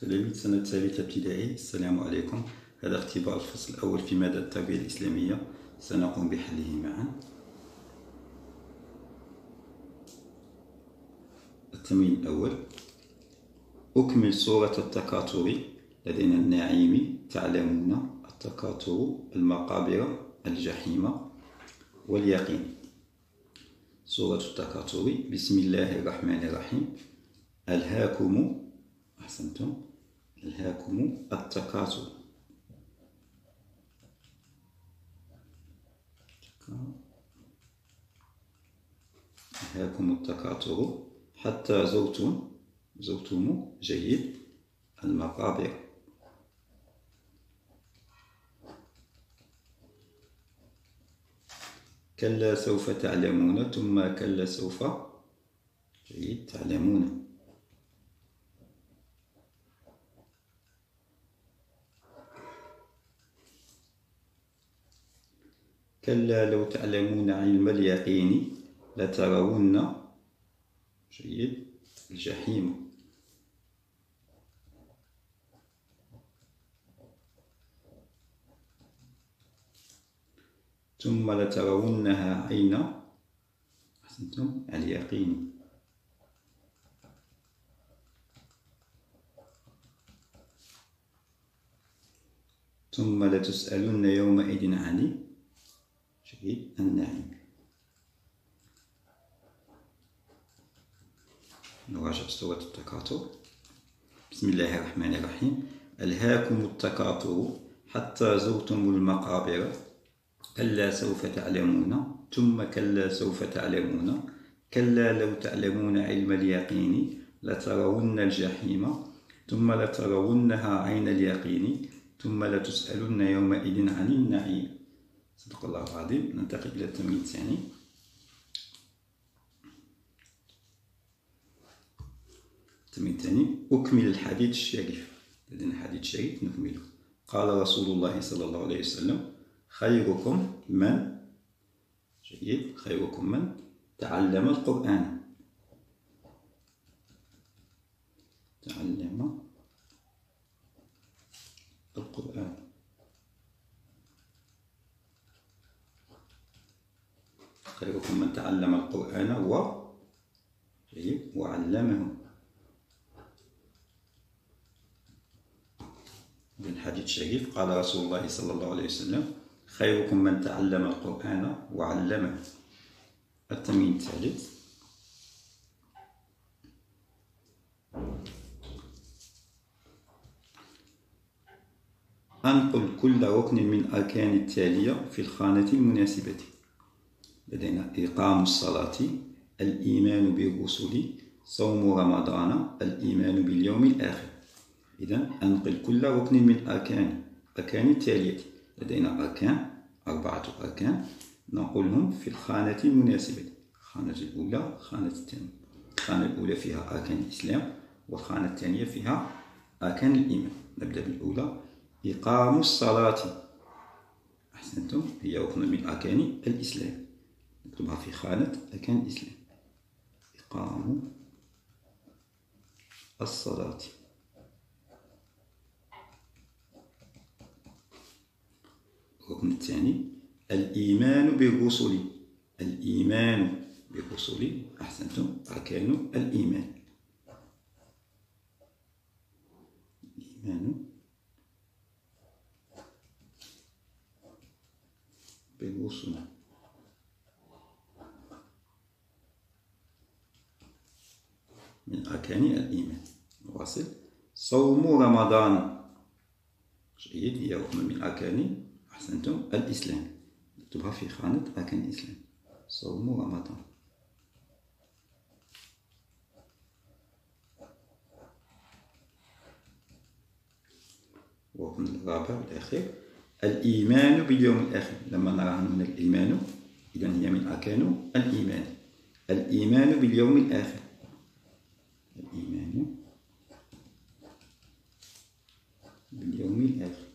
تلاميذ سنة ثالثة ابتدائي، السلام عليكم. هذا اختبار الفصل الأول في مادة التربية الإسلامية، سنقوم بحله معا. التمرين الأول: أكمل صورة التكاثر. لدينا النعيم، تعلمون، التكاثر، المقابر، الجحيم، واليقين. صورة التكاثر: بسم الله الرحمن الرحيم. ألهاكم، أحسنتم، ألهاكم التكاثر. ألهاكم التكاثر حتى زرتم جيد المقابر. كلا سوف تعلمون، ثم كلا سوف جيد تعلمون. كلا لو تعلمون علم اليقين لترون جيد الجحيم. ثم لترونها عين، أحسنتم، اليقين. ثم لتسألن يومئذ عن جيد النعيم. نراجع سورة التكاثر. بسم الله الرحمن الرحيم. ألهاكم التكاثر حتى زرتم المقابر. كلا سوف تعلمون، ثم كلا سوف تعلمون. كلا لو تعلمون علم اليقين لترون الجحيم. ثم لترونها عين اليقين. ثم لتسألن يومئذ عن النعيم. صدق الله العظيم. ننتقل إلى التمرين الثاني. التمرين الثاني: أكمل الحديث الشريف. لدينا حديث شريف نكمله. قال رسول الله صلى الله عليه وسلم: خيركم من جيد خيركم من تعلم القرآن. تعلم القرآن. خيركم من تعلم القرآن وعلمه. بالحديث الشريف قال رسول الله صلى الله عليه وسلم: خيركم من تعلم القرآن وعلمه. التمرين الثالث: أنقل كل ركن من أركان التالية في الخانة المناسبة. لدينا إقام الصلاة، الإيمان بالرسل، صوم رمضان، الإيمان باليوم الآخر. إذن أنقل كل ركن من أركان التالية. لدينا أركان، 4 أركان، نقولهم في الخانة المناسبة. الخانة الأولى، الخانة الثانية. الخانة الأولى فيها أركان الإسلام، والخانة الثانية فيها أركان الإيمان. نبدأ بالأولى: إقام الصلاة. أحسنتم، هي ركن من أركان الإسلام، نكتبها في خانة أركان الإسلام. إقام الصلاة. الركن الثاني: الإيمان بالرسل. الإيمان بالرسل، أحسنتم، أركان الإيمان. الإيمان بالرسل. من أركان الإيمان. نواصل: صوم رمضان. جيد، هي ركن من أركان، أحسنتم، الإسلام، نكتبها في خانة أركان الإسلام. صوم رمضان. والركن الرابع والأخير: الإيمان باليوم الآخر. لما نرى هنا الإيمان، إذن هي من أركان الإيمان. الإيمان باليوم الآخر. الإيمان باليوم الآخر.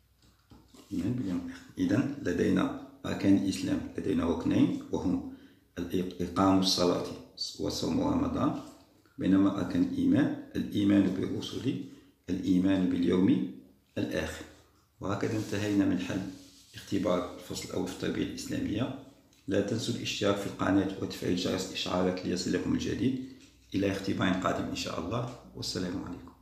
الإيمان باليوم الآخر. إذن لدينا أركان الإسلام، لدينا ركنين وهم إقام الصلاة وصوم رمضان، بينما أركان الإيمان بالرسل، الإيمان باليوم الآخر. وهكذا انتهينا من حل اختبار الفصل الأول في التربية الإسلامية. لا تنسوا الاشتراك في القناة وتفعيل جرس الإشعارات ليصلكم الجديد. إلى اختبار قادم إن شاء الله، والسلام عليكم.